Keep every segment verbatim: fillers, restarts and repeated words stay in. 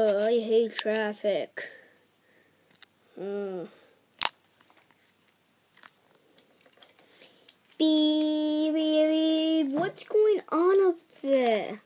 Ugh, I hate traffic. Mm. Beep, beep, beep. What's going on up there?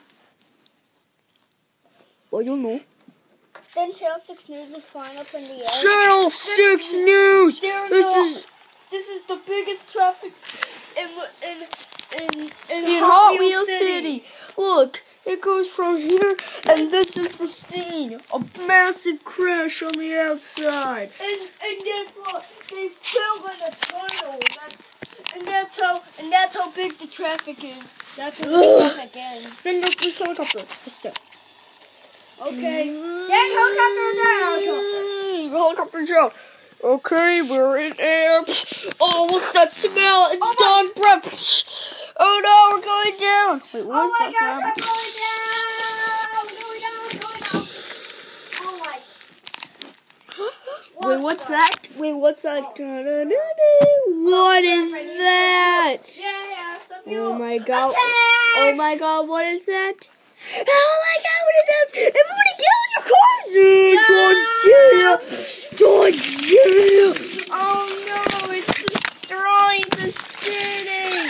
I don't know. Then Channel six News is flying up in the air. Channel six News! There This no, is this is the biggest traffic in in in, in, in Hot Hot Wheel City. City. Look, it goes from here, and this is the scene. A massive crash on the outside. And and guess what? They fell in a tunnel. That's and that's how and that's how big the traffic is. That's how the traffic ends. Send up this helicopter. Let's go. Okay. Mm-hmm. Then helicopter, then helicopter. Helicopter show. Okay, we're in air. Oh, what's that smell? It's oh dog breath. Oh no, we're going down. Wait, what oh is my that gosh, from? I'm going down. Going down, going down. Oh my. Wait, what's that? Wait, what's that? Oh. What is that? Yeah, yeah. Oh my god. Attack! Oh my god, what is that? Oh my god, what is that? Everybody get in your cars! Godzilla! Oh no, it's destroying the city!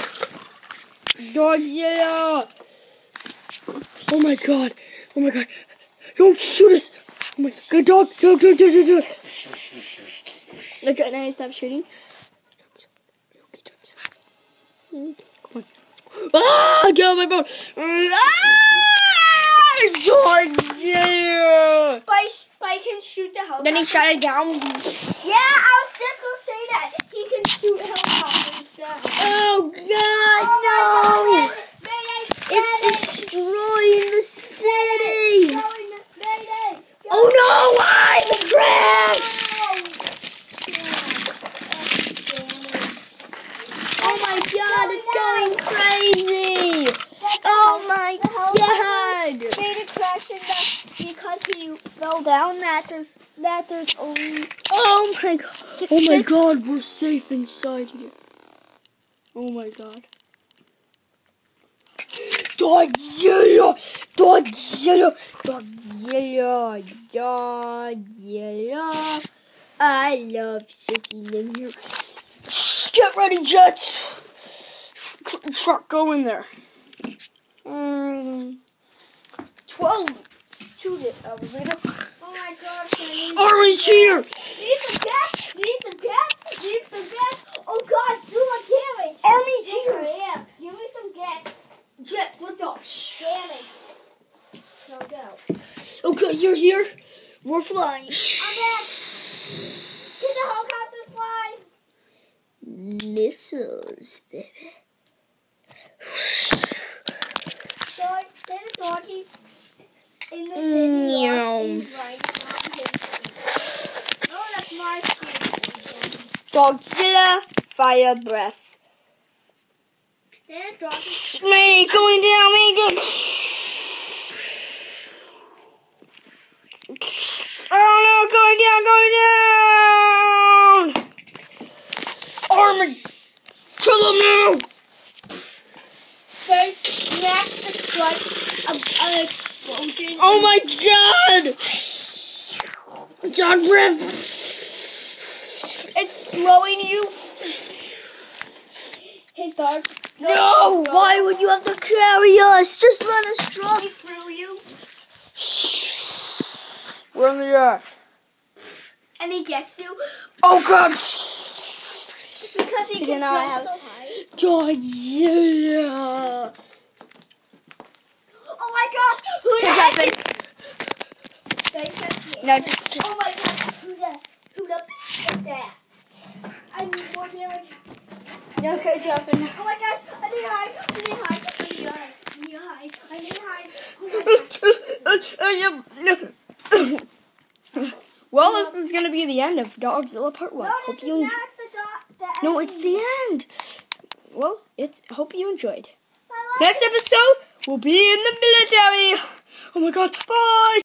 Godzilla! Oh my god, oh my god. Don't shoot us! Oh my god, dog, dog, dog, dog, dog, dog. Let's try to stop shooting. Come on. Ah! Get on my boat! Ah! Godzilla! But I, but I can shoot the helicopter. Then he shot it down. Yeah, I was just gonna say that. He can shoot helicopters down. Oh god, oh no! God. Mayday, It's destroying the city! Mayday, Mayday, Oh no, why? The crash! Oh my god, it's going crazy! Oh my god! Made it crash in the, because he fell down. That there's that there's only. Oh my god! Oh my god, we're safe inside here. Oh my god. Godzilla! Godzilla! Godzilla! Godzilla! I love sitting in here. Get ready, jets! Truck, go in there. Um, twelve to the elevator. Oh my gosh! Army's here! Need some gas! Need some gas! Need some gas! Oh god, do not damage! Army's here! Yeah, give me some gas. Jets, lift off. Damage. No doubt. Okay, you're here. We're flying. I'm back. Can the helicopters fly? Missiles, baby. Dog, then the doggies in the city. Meow. Right on his feet. Oh, that's my feet. Godzilla, fire breath. Then the doggies. Me going down, Megan. Oh no, going down, going down. Army, kill him now. They smashed the clutch of an explosion. Oh my god! John Breath! It's blowing you. His dog. No! no why would you have to carry us? Just let us drop. He threw you. We're in the air. And he gets you. Oh god! Because he can now jump I have so high. Godzilla! Oh my gosh! Who Can the jump heck in. is- They said yeah. No, just... Oh my gosh! Who the who the bitch is that? I need more damage. Okay, jump in. Oh my gosh! I need hide! I need hide! I need hide! I need hide! I need hide! Oh Well, this is going to be the end of Dogzilla Part one. No, Hope this you is enjoyed. not the dog. The No, ending. it's the end. Well, it's. Hope you enjoyed. I like Next episode, we'll be in the military. Oh my god, bye!